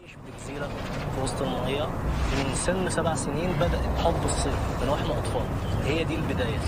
عايش بجزيرة في وسط المية. من سن 7 سنين بدأ حب الصيد من واحنا أطفال، هي دي البداية.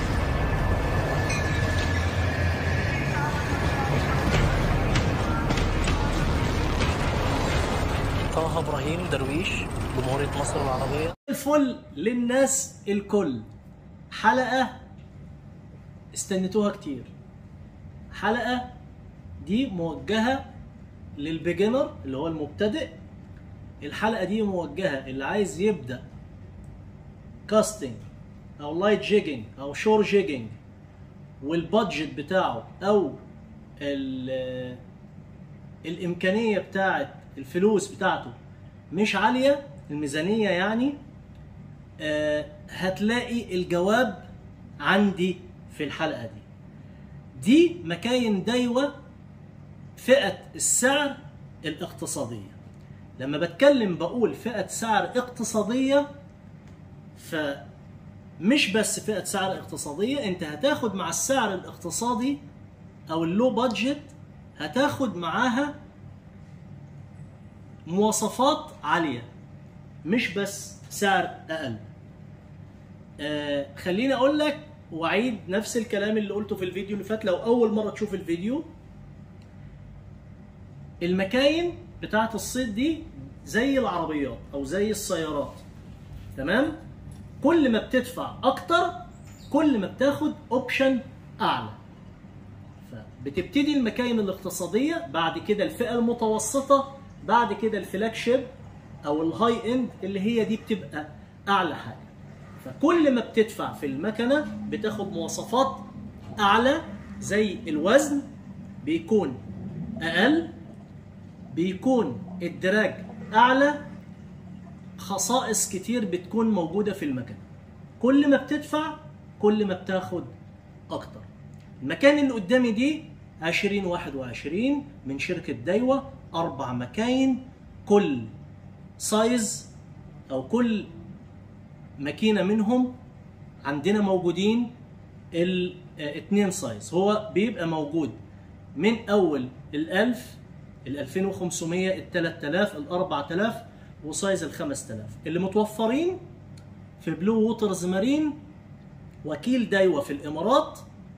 طه إبراهيم درويش، جمهورية مصر العربية. الفل للناس الكل. حلقة استنيتوها كتير. حلقة دي موجهة للبيجنر اللي هو المبتدئ. الحلقة دي موجهة اللي عايز يبدأ كاستنج او لايت جيجنج او شور جيجنج، والبادجت بتاعه او الامكانية بتاعت الفلوس بتاعته مش عالية، الميزانية يعني. هتلاقي الجواب عندي في الحلقة دي مكاين دايوة فئة السعر الاقتصادية. لما بتكلم بقول فئة سعر اقتصادية، فمش بس فئة سعر اقتصادية، انت هتاخد مع السعر الاقتصادي او اللو بادجت هتاخد معاها مواصفات عالية، مش بس سعر اقل. خليني اقول لك واعيد نفس الكلام اللي قلته في الفيديو اللي فات. لو اول مرة تشوف الفيديو، المكاين بتاعت الصيد دي زي العربيات او زي السيارات، تمام؟ كل ما بتدفع اكتر كل ما بتاخد اوبشن اعلى. فبتبتدي المكاين الاقتصادية، بعد كده الفئة المتوسطة، بعد كده الفلاج شيب او الهاي اند اللي هي دي بتبقى اعلى حاجة. فكل ما بتدفع في المكنة بتاخد مواصفات اعلى، زي الوزن بيكون اقل، بيكون الدراج اعلى، خصائص كتير بتكون موجودة في المكنة. كل ما بتدفع كل ما بتاخد اكتر. المكان اللي قدامي دي 2021 من شركة دايوة، 4 مكاين، كل سايز او كل ماكينة منهم عندنا موجودين ال2 سايز. هو بيبقى موجود من اول ال1000، ال2500، ال3000، ال4000 وسايز ال5000 اللي متوفرين في بلو ووترز مارين، وكيل دايوة في الامارات.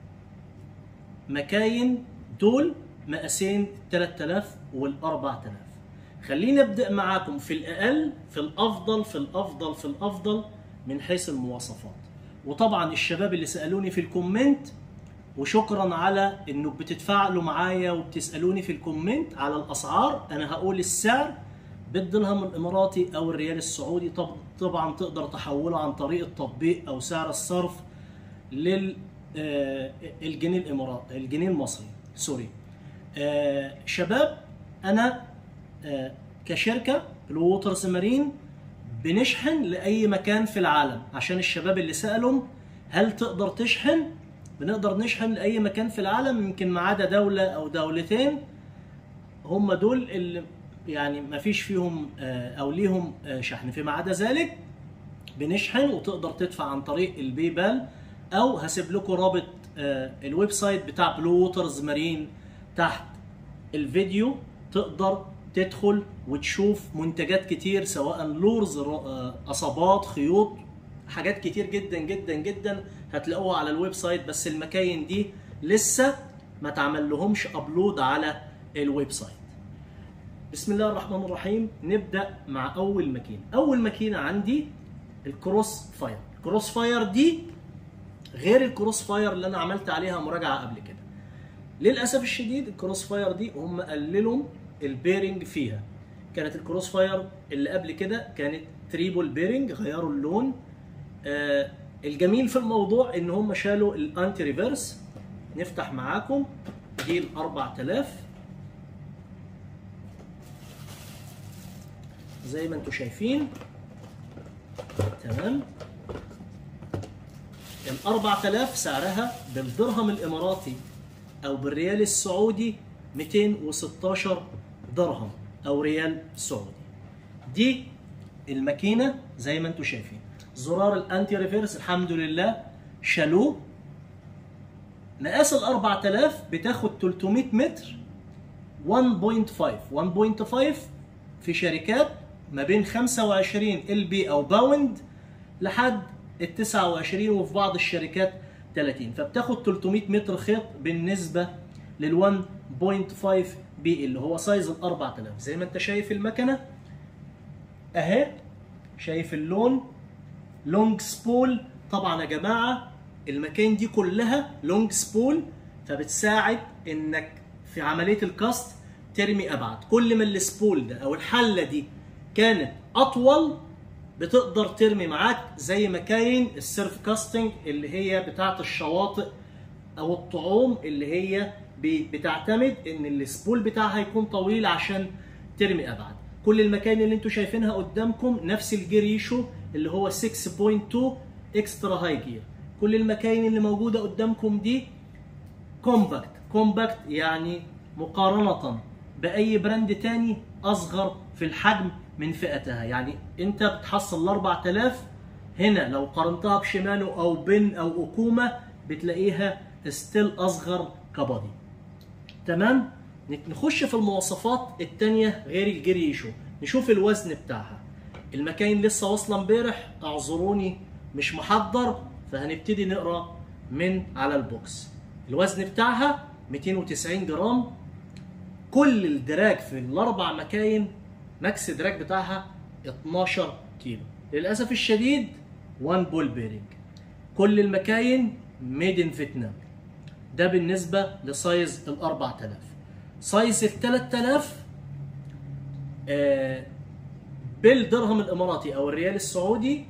مكاين دول مقاسين 3000 وال4000. خلينا نبدأ معاكم في الأقل، في الأفضل في الأفضل في الأفضل من حيث المواصفات. وطبعا الشباب اللي سألوني في الكومنت، وشكرا على انه بتتفاعلوا معايا وبتسألوني في الكومنت على الأسعار. أنا هقول السعر بالدرهم الإماراتي أو الريال السعودي. طبعا تقدر تحوله عن طريق التطبيق أو سعر الصرف للجنيه الإماراتي، الجنيه المصري، سوري. شباب، أنا كشركة بلو ووترز مارين بنشحن لأي مكان في العالم. عشان الشباب اللي سألوا هل تقدر تشحن، بنقدر نشحن لأي مكان في العالم، يمكن ما عدا دولة أو دولتين هم دول اللي يعني ما فيش فيهم أو ليهم شحن. فيما عدا ذلك بنشحن، وتقدر تدفع عن طريق الباي بال، أو هسيب لكم رابط الويب سايت بتاع بلو ووترز مارين تحت الفيديو. تقدر تدخل وتشوف منتجات كتير، سواء لورز، قصبات، خيوط، حاجات كتير جدا جدا جدا هتلاقوها على الويب سايت. بس المكاين دي لسه ما تعمل لهمش ابلود على الويب سايت. بسم الله الرحمن الرحيم. نبدأ مع أول ماكينة. أول ماكينة عندي الكروس فاير. الكروس فاير دي غير الكروس فاير اللي أنا عملت عليها مراجعة قبل كده. للأسف الشديد الكروس فاير دي هم قللوا البيرنج فيها. كانت الكروس فاير اللي قبل كده كانت تريبل بيرنج، غيروا اللون. الجميل في الموضوع ان هم شالوا الانتي ريفرس. نفتح معاكم دي ال 4000 زي ما انتم شايفين، تمام. ال 4000 سعرها بالدرهم الاماراتي او بالريال السعودي 216 درهم او ريال سعودي. دي الماكينه زي ما انتم شايفين. زرار الانتي ريفيرس الحمد لله شالوه. مقاس ال 4000 بتاخد 300 متر 1.5 في شركات ما بين 25 LB او باوند لحد ال 29، وفي بعض الشركات 30. فبتاخد 300 متر خيط بالنسبه لل 1.5 بي اللي هو سايز ال 4000. زي ما انت شايف المكنه اهي، شايف اللون لونج سبول. طبعا يا جماعه المكان دي كلها لونج سبول، فبتساعد انك في عمليه الكاست ترمي ابعد. كل ما السبول ده او الحله دي كانت اطول بتقدر ترمي معاك، زي مكاين السيرف كاستنج اللي هي بتاعه الشواطئ او الطعوم، اللي هي بتعتمد ان السبول بتاعها يكون طويل عشان ترمي ابعد. كل المكاين اللي انتم شايفينها قدامكم نفس الجريشو اللي هو 6.2 اكسترا هاي جير. كل المكاين اللي موجوده قدامكم دي كومباكت. كومباكت يعني مقارنه باي براند تاني اصغر في الحجم من فئتها. يعني انت بتحصل ال 4000 هنا، لو قارنتها بشيمانو او بن او اوكوما بتلاقيها ستيل اصغر كبادي. تمام. نخش في المواصفات التانية غير الجريشو، نشوف الوزن بتاعها. المكاين لسه واصله امبارح، اعذروني مش محضر، فهنبتدي نقرا من على البوكس. الوزن بتاعها 290 جرام. كل الدراج في الاربع مكاين ماكس دراج بتاعها 12 كيلو. للاسف الشديد 1 بول بيرنج. كل المكاين ميد ان فيتنام. ده بالنسبه لسايز ال 4000. سايز ال 3000 بالدرهم الاماراتي او الريال السعودي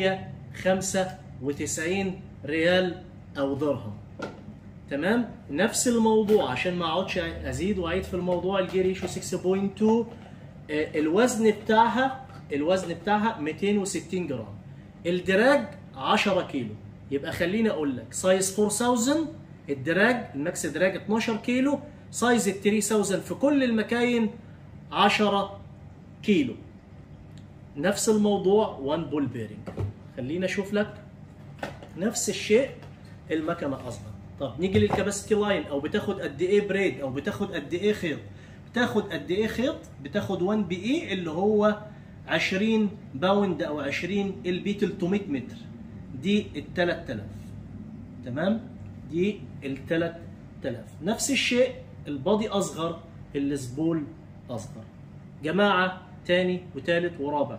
195 ريال او درهم. تمام. نفس الموضوع عشان ما اقعدش ازيد واعيد في الموضوع. الجريشو 6.2 الوزن بتاعها 260 جرام. الدراج 10 كيلو. يبقى خليني اقول لك سايز 4000 الدراج الماكس دراج 12 كيلو، سايز ال 3000 في كل المكاين 10 كيلو. نفس الموضوع 1 بول بيرنج. خلينا اشوف لك نفس الشيء المكنه اصغر. طب نيجي للكاباسيتي لاين، او بتاخد قد ايه بريد، او بتاخد قد ايه خيط. بتاخد قد ايه خيط؟ بتاخد 1 بي اي اللي هو 20 باوند او 20 ال بي 300 متر. دي ال 3000. تمام؟ دي ال 3000. نفس الشيء البادي اصغر، السبول اصغر. جماعه تاني وتالت ورابع،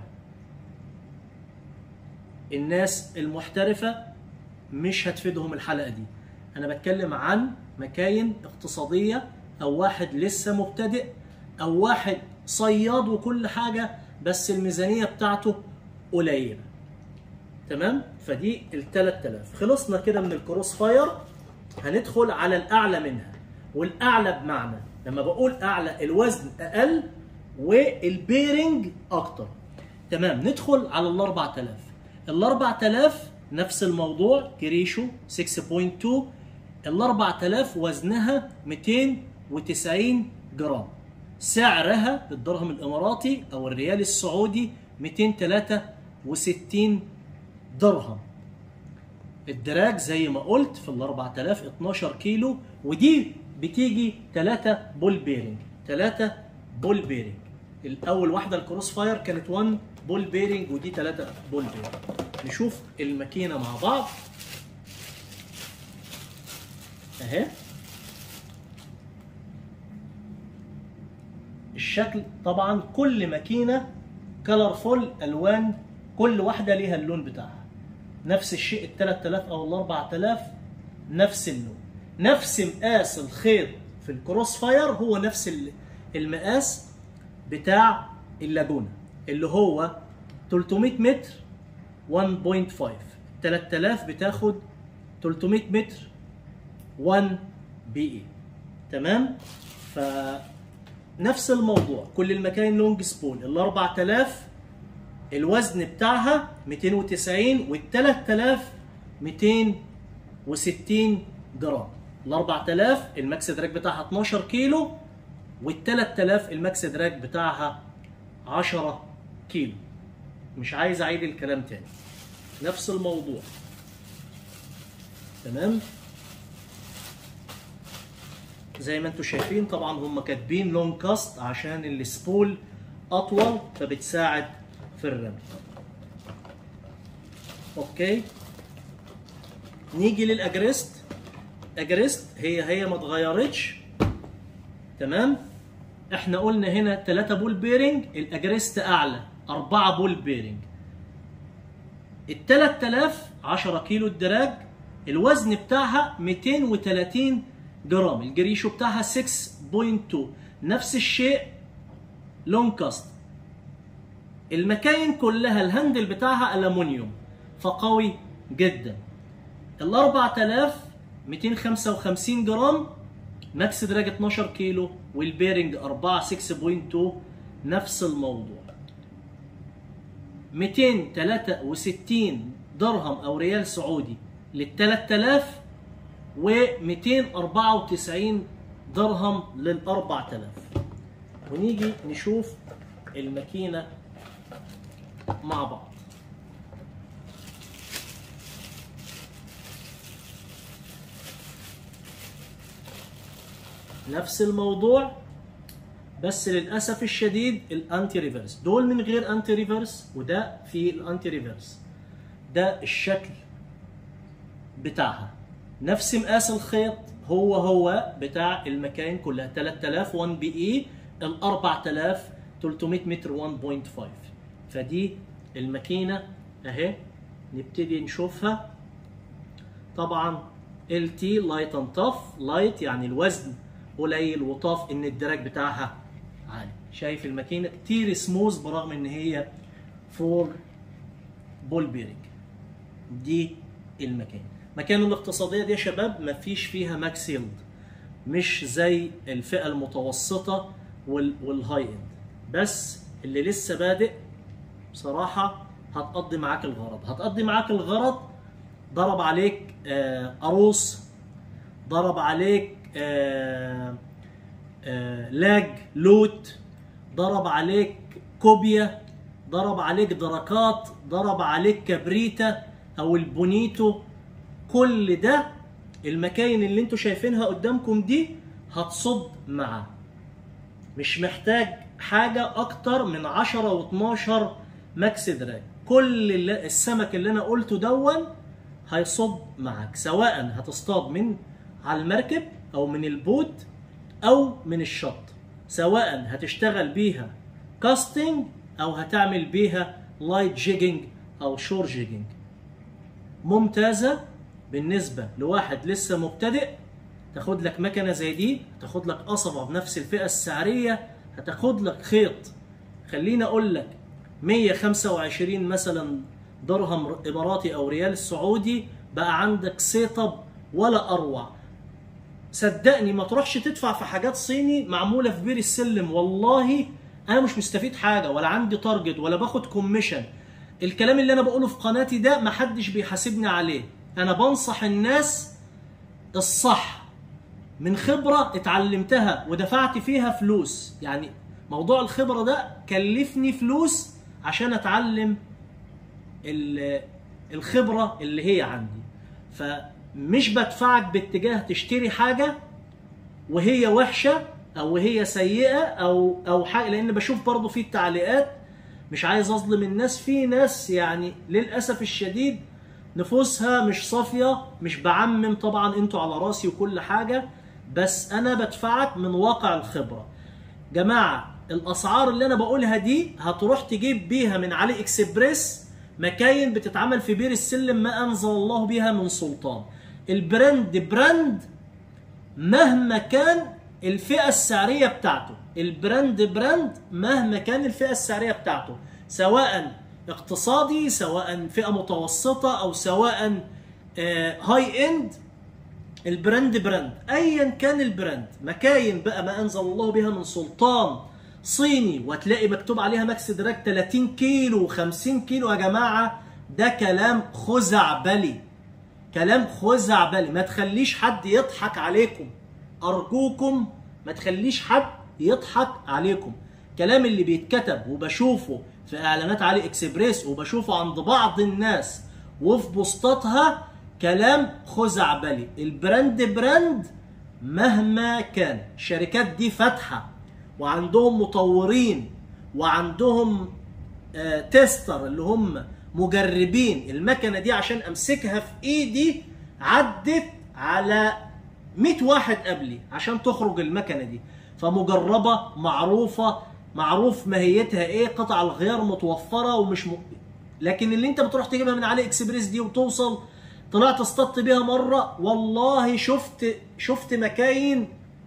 الناس المحترفه مش هتفيدهم الحلقه دي. انا بتكلم عن مكاين اقتصاديه، او واحد لسه مبتدئ، او واحد صياد وكل حاجه بس الميزانيه بتاعته قليله. تمام؟ فدي ال 3000. خلصنا كده من الكروس فاير. هندخل على الاعلى منها. والاعلى بمعنى لما بقول اعلى الوزن اقل والبيرنج اكتر. تمام. ندخل على ال 4000. ال 4000 نفس الموضوع، جريشو 6.2. ال 4000 وزنها 290 جرام. سعرها بالدرهم الاماراتي او الريال السعودي 263 درهم. الدراج زي ما قلت في ال 4000 12 كيلو، ودي بتيجي 3 بول بيرنج. 3 بول بيرنج. الاول واحده الكروس فاير كانت 1 بول بيرنج، ودي 3 بول بيرنج. نشوف الماكينه مع بعض اهي. الشكل طبعا كل ماكينه كلرفول، الوان كل واحده ليها اللون بتاعها. نفس الشيء ال 3000 او ال 4000 نفس اللون. نفس مقاس الخيط في الكروس فاير هو نفس المقاس بتاع اللاجونا اللي هو 300 متر 1.5. 3000 بتاخد 300 متر 1 بي اي. تمام؟ فنفس الموضوع. كل المكاين لونج سبول. ال 4000 الوزن بتاعها 290 وال 3000 260 جرام. ال 4000 الماكس دراج بتاعها 12 كيلو، وال 3000 الماكس دراج بتاعها 10 كيلو. مش عايز اعيد الكلام تاني. نفس الموضوع. تمام؟ زي ما انتم شايفين طبعا هم كاتبين لونج كاست عشان السبول اطول فبتساعد في الرمي. اوكي، نيجي للاجريست. اجريست هي ما اتغيرتش، تمام. احنا قلنا هنا 3 بول بيرنج، الاجريست اعلى 4 بول بيرنج. ال 3000 10 كيلو الدراج، الوزن بتاعها 230 جرام، الجريشو بتاعها 6.2. نفس الشيء لون كاست. المكاين كلها الهاندل بتاعها ألمونيوم فقوي جدا. ال 4000 255 جرام، ماكس دراج 12 كيلو، والبيرنج 4 6.2. نفس الموضوع. 263 درهم او ريال سعودي لل 3000، و294 درهم لل 4000. ونيجي نشوف الماكينه مع بعض. نفس الموضوع، بس للاسف الشديد الانتي ريفرس، دول من غير انتي ريفرس وده في الانتي ريفرس. ده الشكل بتاعها، نفس مقاس الخيط هو بتاع المكاين كلها. 3000 1 بي اي، ال 4000 300 متر 1.5. فدي الماكينه اهي، نبتدي نشوفها. طبعا ال تي لايت اند تاف، لايت يعني الوزن قليل، وطاف ان الدراج بتاعها عالي. شايف الماكينه كتير سموز برغم ان هي 4 بول بيرنج. دي المكان الاقتصاديه دي يا شباب ما فيش فيها ماكس يلد، مش زي الفئه المتوسطه والهاي اند. بس اللي لسه بادئ بصراحه هتقضي معاك الغرض. ضرب عليك قروص، ضرب عليك لاج لوت، ضرب عليك كوبيا، ضرب عليك دركات، ضرب عليك كبريتا او البونيتو. كل ده المكاين اللي انتوا شايفينها قدامكم دي هتصد معاه. مش محتاج حاجه اكتر من 10 و12 ماكس دراج. كل السمك اللي انا قلته دون هيصد معاك، سواء هتصطاد من على المركب او من البوت او من الشط، سواء هتشتغل بيها كاستنج او هتعمل بيها لايت جيجنج او شور جيجنج. ممتازه بالنسبه لواحد لسه مبتدئ. تاخد لك مكنه زي دي، تاخد لك قصبه بنفس الفئه السعريه، هتاخد لك خيط خليني اقول لك 125 مثلا درهم اماراتي او ريال سعودي، بقى عندك سيت اب ولا اروع. صدقني ما تروحش تدفع في حاجات صيني معموله في بير السلم. والله انا مش مستفيد حاجه، ولا عندي تارجت، ولا باخد كوميشن. الكلام اللي انا بقوله في قناتي ده ما حدش بيحاسبني عليه، انا بنصح الناس الصح من خبره اتعلمتها ودفعت فيها فلوس. يعني موضوع الخبره ده كلفني فلوس عشان اتعلم الخبره اللي هي عندي. فمش بدفعك باتجاه تشتري حاجه وهي وحشه او هي سيئه او حاجه، لان بشوف برضو في التعليقات. مش عايز اظلم الناس، في ناس يعني للاسف الشديد نفوسها مش صافيه. مش بعمم طبعا، انتوا على راسي وكل حاجه، بس انا بدفعك من واقع الخبره. جماعه الاسعار اللي انا بقولها دي هتروح تجيب بيها من علي اكسبريس مكاين بتتعمل في بير السلم ما انزل الله بها من سلطان. البراند براند مهما كان الفئه السعريه بتاعته، البراند براند مهما كان الفئه السعريه بتاعته، سواء اقتصادي، سواء فئه متوسطه، او سواء هاي اند. البراند براند ايا كان البراند. مكاين بقى ما انزل الله بها من سلطان صيني وتلاقي مكتوب عليها ماكس دراج 30 كيلو و50 كيلو، يا جماعه ده كلام خزعبلي، كلام خزعبلي. ما تخليش حد يضحك عليكم، ارجوكم ما تخليش حد يضحك عليكم. كلام اللي بيتكتب وبشوفه في اعلانات علي اكسبريس وبشوفه عند بعض الناس وفي بوستاتها كلام خزعبلي. البراند براند مهما كان. الشركات دي فاتحه وعندهم مطورين وعندهم تيستر اللي هم مجربين المكنه دي عشان امسكها في ايدي، عدت على 100 واحد قبلي عشان تخرج المكنه دي، فمجربه معروفه، معروف ماهيتها ايه، قطع الغيار متوفره ومش لكن اللي انت بتروح تجيبها من علي اكسبريس دي وتوصل، طلعت اصطدت بيها مره والله شفت مكاين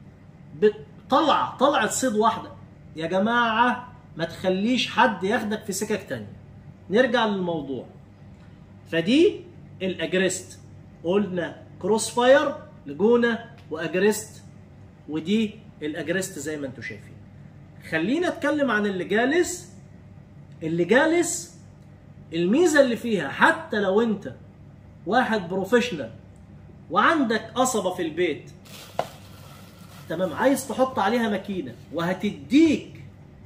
طلعت صيد واحده. يا جماعه ما تخليش حد ياخدك في سكك تانية. نرجع للموضوع. فدي الاجريست، قلنا كروس فاير لجونه واجريست، ودي الاجريست زي ما انتم شايفين. خلينا اتكلم عن اللي جالس. اللي جالس الميزه اللي فيها، حتى لو انت واحد بروفيشنال وعندك قصبه في البيت تمام، عايز تحط عليها ماكينه وهتديك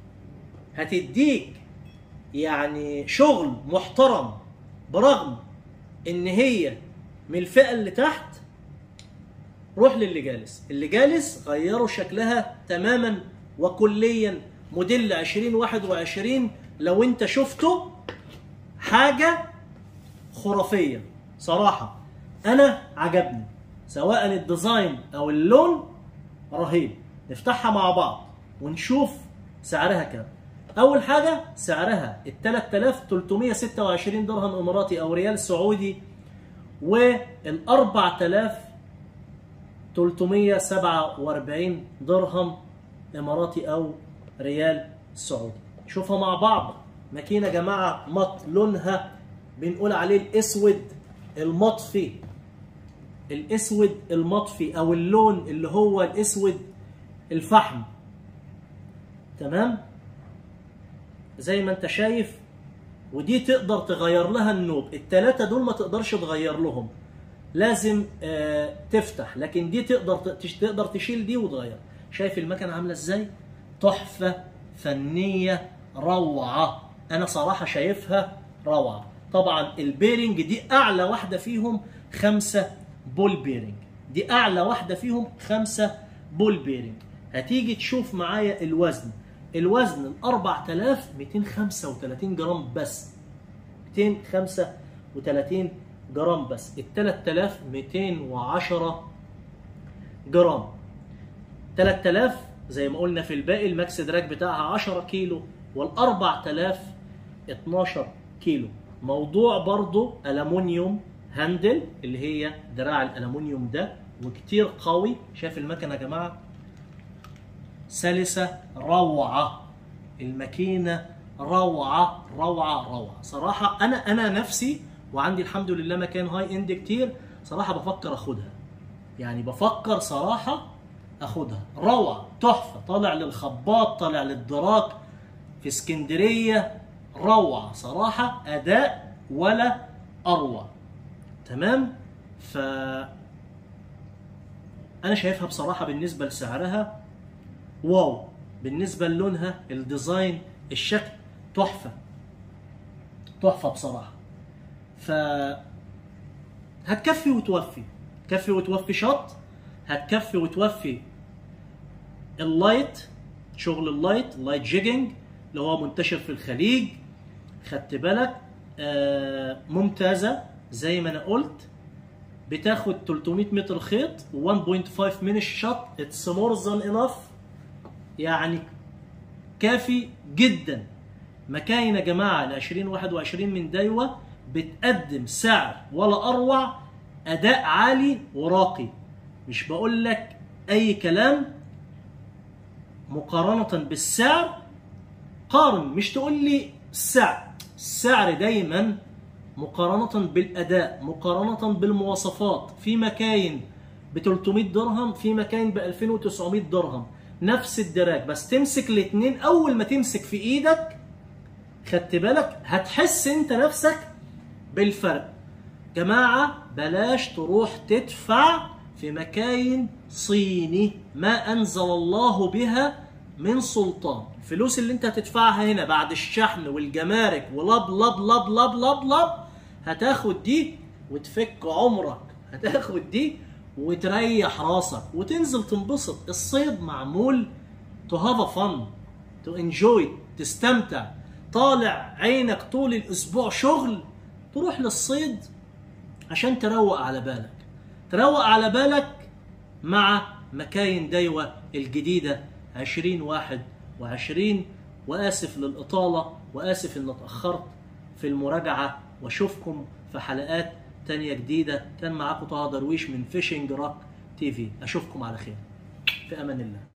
يعني شغل محترم، برغم ان هي من الفئه اللي تحت، روح للي جالس. اللي جالس غيروا شكلها تماما وكليا، موديل 2021 لو انت شفته حاجه خرافيه صراحه. انا عجبني سواء الديزاين او اللون، رهيب. نفتحها مع بعض ونشوف سعرها كام. اول حاجه سعرها ال 3326 درهم اماراتي او ريال سعودي، وال 4347 درهم اماراتي او ريال سعودي. شوفها مع بعض. ماكينه يا جماعه مط، لونها بنقول عليه الاسود المطفي، الاسود المطفي او اللون اللي هو الاسود الفحم، تمام زي ما انت شايف. ودي تقدر تغير لها النوب. الثلاثه دول ما تقدرش تغير لهم، لازم تفتح، لكن دي تقدر تشيل دي وتغير. شايف المكنه عامله ازاي؟ تحفه فنيه روعه، انا صراحه شايفها روعه. طبعا البيرنج دي اعلى واحده فيهم 5 بول بيرنج، دي اعلى واحده فيهم 5 بول بيرنج. هتيجي تشوف معايا الوزن ال 4235 جرام بس، 235 جرام بس. ال 3210 جرام، 3000 زي ما قلنا في الباقي. الماكس دراج بتاعها 10 كيلو، وال 4000 12 كيلو. موضوع برضو ألمونيوم هاندل، اللي هي دراع الألمونيوم ده، وكتير قوي. شايف المكنة يا جماعة سلسة روعة، الماكينة روعة روعة روعة صراحة. أنا نفسي وعندي الحمد لله مكان هاي إند كتير، صراحة بفكر أخدها، يعني بفكر صراحة أخدها. روعة، تحفة، طالع للخباط، طالع للدراك في اسكندرية، روعة صراحة، أداء ولا أروع، تمام. أنا شايفها بصراحة بالنسبة لسعرها واو، بالنسبة للونها، الديزاين، الشكل، تحفة تحفة بصراحة. هتكفي وتوفي، تكفي وتوفي شط، هتكفي وتوفي اللايت، شغل اللايت جيجنج اللي هو منتشر في الخليج. خدت بالك؟ ممتازة زي ما انا قلت. بتاخد 300 متر خيط و1.5 من الشط. اتس مور ذان انف، يعني كافي جدا. مكاين يا جماعه ل 2021 من دايوه بتقدم سعر ولا اروع، اداء عالي وراقي. مش بقول لك اي كلام، مقارنه بالسعر قارن. مش تقول لي السعر دايما مقارنه بالاداء، مقارنه بالمواصفات. في مكاين ب 300 درهم، في مكاين ب 2900 درهم، نفس الدراج، بس تمسك الاثنين. اول ما تمسك في ايدك خدت بالك هتحس انت نفسك بالفرق. جماعه بلاش تروح تدفع في مكاين صيني ما انزل الله بها من سلطان. الفلوس اللي انت هتدفعها هنا بعد الشحن والجمارك ولب لب لب لب لب لب، هتاخد دي وتفك عمرك، هتاخد دي وتريح راسك وتنزل تنبسط. الصيد معمول to have a fun, to enjoy, تستمتع، طالع عينك طول الاسبوع شغل، تروح للصيد عشان تروق على بالك. تروق على بالك مع مكاين دايوة الجديدة 2021. وآسف للإطالة، وآسف إن اتأخرت في المراجعة، واشوفكم في حلقات تانية جديدة. كان معاكم طه درويش من فيشنج روك TV. أشوفكم على خير، في أمان الله.